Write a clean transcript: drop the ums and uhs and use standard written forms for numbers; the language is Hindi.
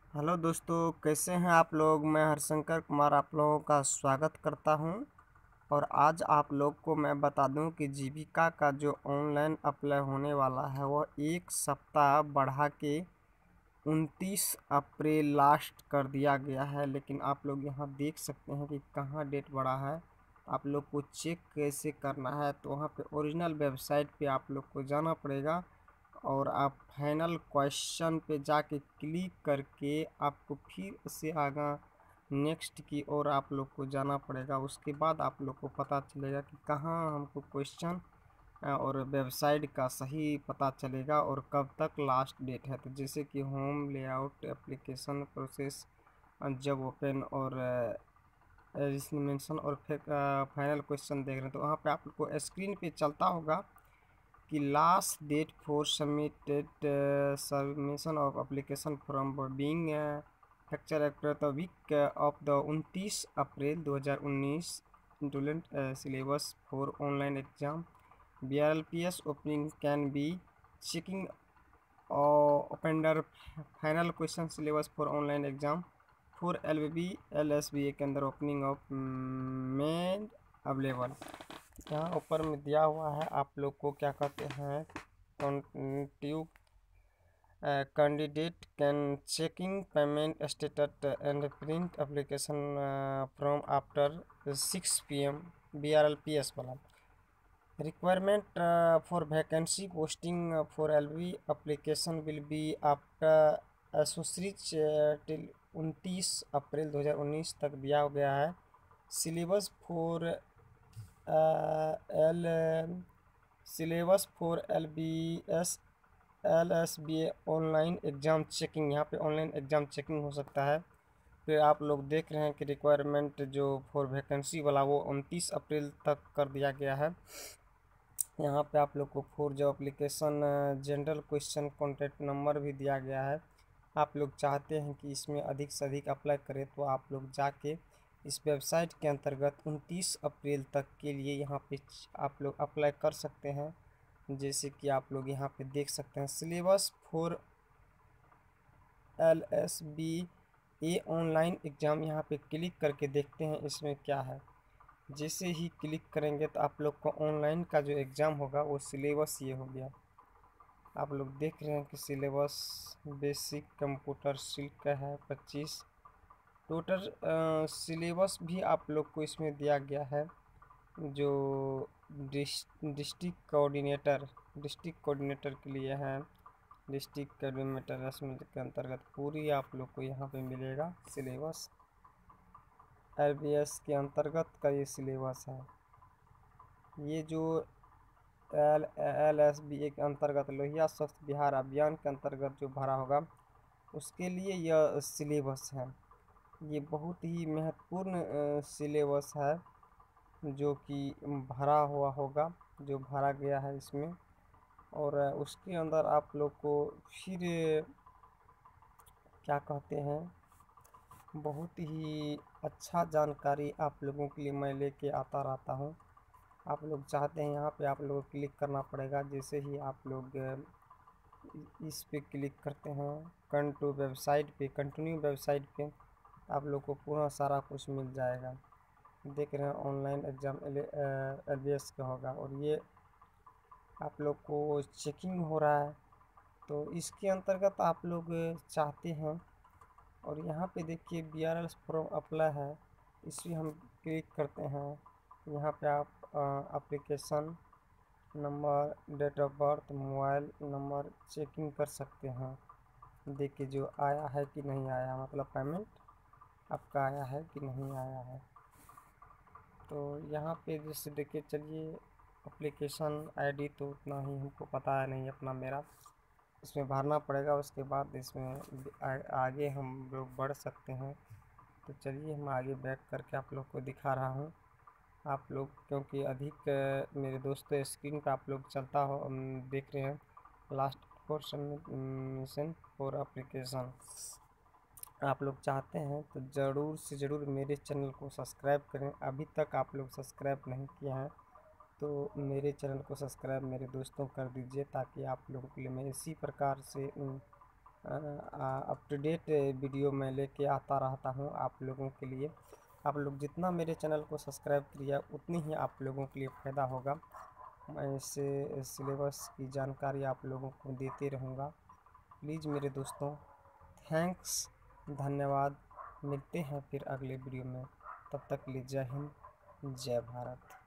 हेलो दोस्तों, कैसे हैं आप लोग। मैं हरशंकर कुमार आप लोगों का स्वागत करता हूं। और आज आप लोग को मैं बता दूं कि जीविका का जो ऑनलाइन अप्लाई होने वाला है वह एक सप्ताह बढ़ा के 29 अप्रैल लास्ट कर दिया गया है। लेकिन आप लोग यहां देख सकते हैं कि कहां डेट बढ़ा है। आप लोग को चेक कैसे करना है, तो वहां पे ओरिजिनल वेबसाइट पे आप लोग को जाना पड़ेगा और आप फाइनल क्वेश्चन पे जाके क्लिक करके आपको फिर से आगा नेक्स्ट की ओर आप लोग को जाना पड़ेगा। उसके बाद आप लोग को पता चलेगा कि कहाँ हमको क्वेश्चन और वेबसाइट का सही पता चलेगा और कब तक लास्ट डेट है। तो जैसे कि होम लेआउट एप्लीकेशन प्रोसेस जब ओपन और मेंशन और फिर फाइनल क्वेश्चन देख रहे हैं, तो वहाँ पे आप लोग को स्क्रीन पे चलता होगा कि last date for submitted submission of application from being fracture actor the week of the 29 April 2019 इंटूलेंट syllabus for online exam BRLPS opening can be checking ओपेंडर final question syllabus for online exam for LBB LSBA के अंदर ओपनिंग ऑफ मेन अवेलेबल। यहाँ ऊपर में दिया हुआ है, आप लोग को क्या कहते हैं, continue candidate can checking payment status and print application from after 6 PM BRLPS वाला requirement for vacancy posting for LBB application will be after associate till 29 April 2019 तक दिया गया है। Syllabus for L syllabus for LSBA online exam checking, यहाँ पे ऑनलाइन एग्ज़ाम चेकिंग हो सकता है। फिर आप लोग देख रहे हैं कि रिक्वायरमेंट जो फॉर वैकेंसी वाला वो 29 अप्रैल तक कर दिया गया है। यहाँ पे आप लोग को फॉर जो application general question contact number भी दिया गया है। आप लोग चाहते हैं कि इसमें अधिक से अधिक अप्लाई करें, तो आप लोग जाके इस वेबसाइट के अंतर्गत 29 अप्रैल तक के लिए यहाँ पे आप लोग अप्लाई कर सकते हैं। जैसे कि आप लोग यहाँ पे देख सकते हैं syllabus for LSBA online exam, यहाँ पे क्लिक करके देखते हैं इसमें क्या है। जैसे ही क्लिक करेंगे तो आप लोग को ऑनलाइन का जो एग्ज़ाम होगा वो सिलेबस ये हो गया। आप लोग देख रहे हैं कि सिलेबस बेसिक कंप्यूटर स्किल का है 25 टोटल। सिलेबस भी आप लोग को इसमें दिया गया है। जो डिस्ट्रिक्ट कोऑर्डिनेटर के लिए है, डिस्ट्रिक्ट कोऑर्डिनेटर रस्म के अंतर्गत पूरी आप लोग को यहाँ पे मिलेगा सिलेबस। LBS के अंतर्गत का ये सिलेबस है। ये जो LSBA के अंतर्गत लोहिया स्वच्छ बिहार अभियान के अंतर्गत जो भरा होगा उसके लिए यह सिलेबस है। ये बहुत ही महत्वपूर्ण सिलेबस है जो कि भरा हुआ होगा, जो भरा गया है इसमें। और उसके अंदर आप लोग को फिर क्या कहते हैं, बहुत ही अच्छा जानकारी आप लोगों के लिए मैं लेके आता रहता हूँ। आप लोग चाहते हैं यहाँ पे आप लोगों को क्लिक करना पड़ेगा। जैसे ही आप लोग इस पे क्लिक करते हैं कंटिन्यू वेबसाइट पे आप लोग को पूरा सारा कुछ मिल जाएगा। देख रहे हैं ऑनलाइन एग्ज़ाम LBS का होगा और ये आप लोग को चेकिंग हो रहा है। तो इसके अंतर्गत आप लोग चाहते हैं और यहाँ पे देखिए BRL फॉर्म अप्लाई है, इसी हम क्लिक करते हैं। यहाँ पे आप application number, date of birth, mobile number checking कर सकते हैं। देखिए जो आया है कि नहीं आया, मतलब पेमेंट आपका आया है कि नहीं आया है। तो यहाँ पे जैसे देखिए, चलिए एप्लीकेशन ID तो उतना ही हमको पता है नहीं अपना, मेरा इसमें भरना पड़ेगा। उसके बाद इसमें आगे हम लोग बढ़ सकते हैं। तो चलिए हम आगे बैक करके आप लोग को दिखा रहा हूँ। आप लोग क्योंकि अधिक मेरे दोस्तों स्क्रीन पे आप लोग चलता हो देख रहे हैं last for submission for application. आप लोग चाहते हैं तो ज़रूर से ज़रूर मेरे चैनल को सब्सक्राइब करें। अभी तक आप लोग सब्सक्राइब नहीं किया है तो मेरे चैनल को सब्सक्राइब मेरे दोस्तों कर दीजिए, ताकि आप लोगों के लिए मैं इसी प्रकार से अप टू डेट वीडियो मैं लेके आता रहता हूँ आप लोगों के लिए। आप लोग जितना मेरे चैनल को सब्सक्राइब किया उतनी ही आप लोगों के लिए फ़ायदा होगा। मैं इससे सिलेबस की जानकारी आप लोगों को देते रहूँगा। प्लीज़ मेरे दोस्तों, थैंक्स, धन्यवाद। मिलते हैं फिर अगले वीडियो में। तब तक के लिए जय हिंद, जय भारत।